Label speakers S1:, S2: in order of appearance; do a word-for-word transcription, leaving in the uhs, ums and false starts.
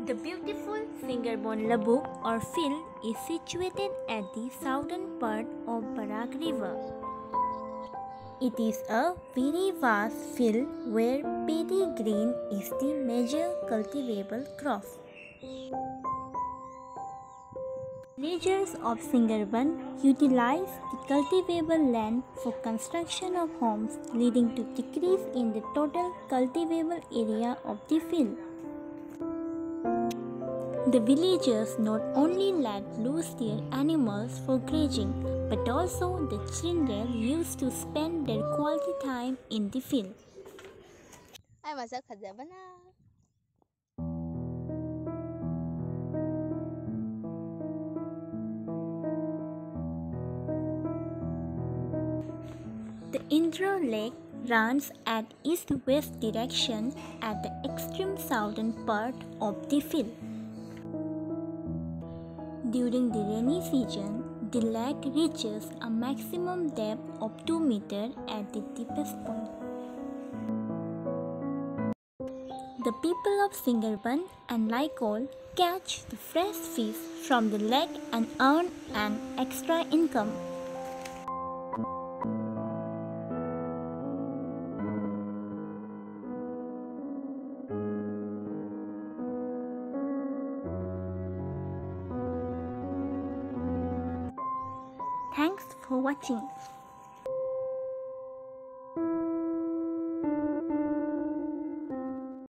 S1: The beautiful Singerbon Labuk or Phil is situated at the southern part of Barak River. It is a very vast field where paddy grain is the major cultivable crop. Villagers of Singerbon utilize the cultivable land for construction of homes, leading to decrease in the total cultivable area of the field. The villagers not only let loose their animals for grazing, but also the children used to spend their quality time in the field.
S2: Ay, masak kerja benar.
S1: The Indra Lake runs at east-west direction at the extreme southern part of the field. During the rainy season, the lake reaches a maximum depth of two meters at the deepest point. The people of Singerbon and Laikol catch the fresh fish from the lake and earn an extra income. Thanks for watching.